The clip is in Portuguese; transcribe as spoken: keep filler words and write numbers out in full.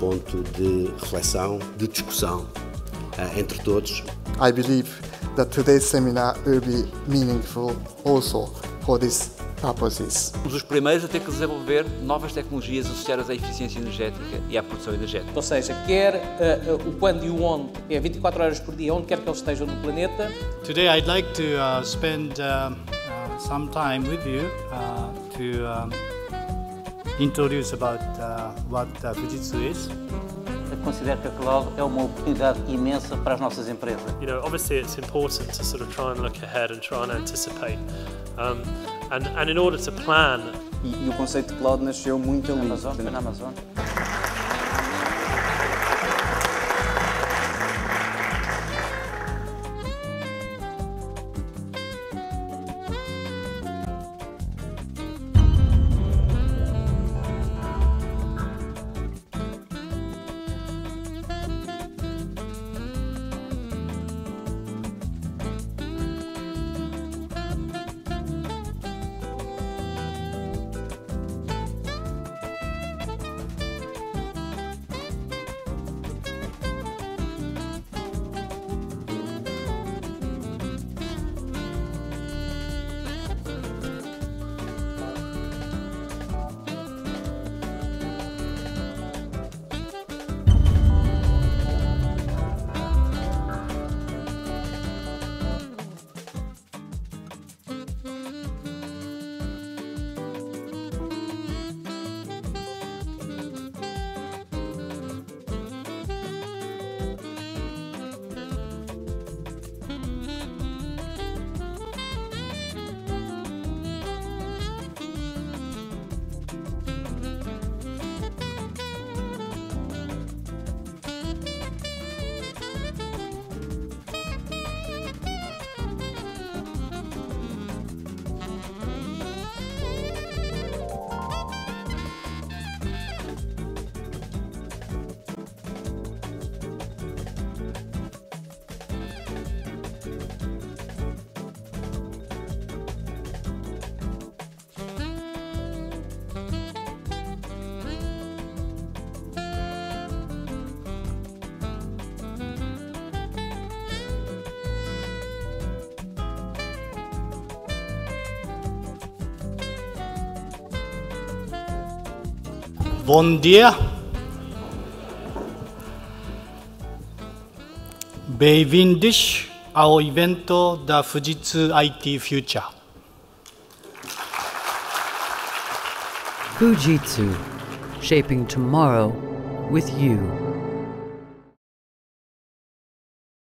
ponto de reflexão, de discussão uh, entre todos. I believe that today's seminar will be meaningful also for these purposes. Somos os primeiros a ter que desenvolver novas tecnologias associadas à eficiência energética e à produção energética. Ou seja, quer uh, uh, o quando e o onde, é vinte e quatro horas por dia, onde quer que eles estejam no planeta. Today I'd like to uh, spend uh, uh, some time with you uh, to um, introduce about uh, what uh, Fujitsu is. Eu considero que a cloud é uma oportunidade imensa para as nossas empresas. You know, obviously it's important to sort of try and look ahead and try and anticipate. Um, and, and in order to plan. E, e o conceito de cloud nasceu muito ali. Na Amazon, na Amazon. Bom dia. Bem-vindos ao evento da Fujitsu I T Future. Fujitsu, shaping tomorrow with you.